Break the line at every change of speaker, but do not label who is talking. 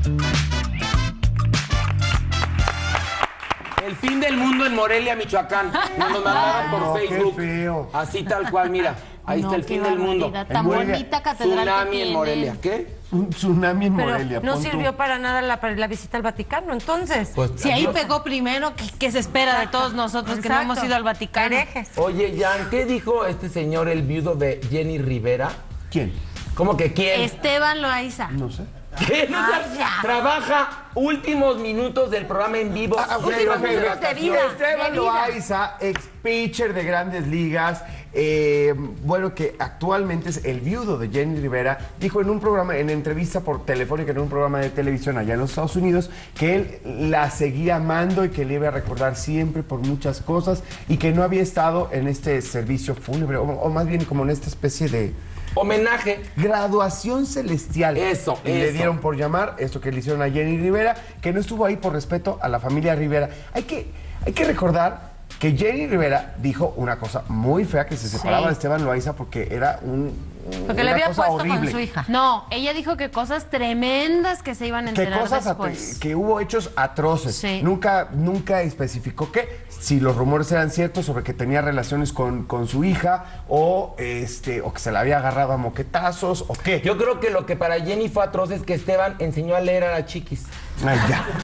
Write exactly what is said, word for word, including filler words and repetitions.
El fin del mundo en Morelia, Michoacán. Nos lo mandaron por
no,
Facebook.
Qué feo.
Así tal cual, mira. Ahí
No,
está el
qué
fin del mundo.
barbaridad, tan
Morelia,
bonita catedral
Tsunami
que
en
tiene.
Morelia. ¿Qué?
Un tsunami en
Pero
Morelia.
no
pon tú.
sirvió para nada la, para la visita al Vaticano, entonces.
Pues,
Si ahí
yo-
pegó primero, ¿qué, qué se espera de todos nosotros que no
Exacto.
hemos ido al Vaticano?
Herejes.
Oye, Jan, ¿qué dijo este señor, el viudo de Jenny Rivera?
¿Quién?
¿Cómo que quién?
Esteban Loaiza.
No sé.
¿Qué? No,
Ay,
ya.
ya.
Trabaja últimos minutos del programa en vivo.
Ah, ok,
últimos
ok,
de
ok.
vacaciones.
Esteban Loaiza, ex pitcher de Grandes Ligas, eh, bueno, que actualmente es el viudo de Jenny Rivera, dijo en un programa, en entrevista por telefónica en un programa de televisión allá en los Estados Unidos, que él la seguía amando y que le iba a recordar siempre por muchas cosas y que no había estado en este servicio fúnebre, o, o más bien como en esta especie de
Homenaje.
graduación celestial.
Eso,
Le
eso.
dieron por llamar, esto que le hicieron a Jenny Rivera, que no estuvo ahí por respeto a la familia Rivera. Hay que, hay que recordar que Jenny Rivera dijo una cosa muy fea, que se separaba de Esteban Loaiza porque era un...
Porque
una
le había
cosa
puesto
horrible.
con su hija.
No, ella dijo que cosas tremendas que se iban a
Que
enterar
cosas
después.
atre- que hubo hechos atroces.
Sí.
Nunca, nunca especificó qué, si los rumores eran ciertos sobre que tenía relaciones con, con su hija o este, o que se la había agarrado a moquetazos o qué.
Yo creo que lo que para Jenny fue atroz es que Esteban enseñó a leer a la chiquis.
Ay, ya.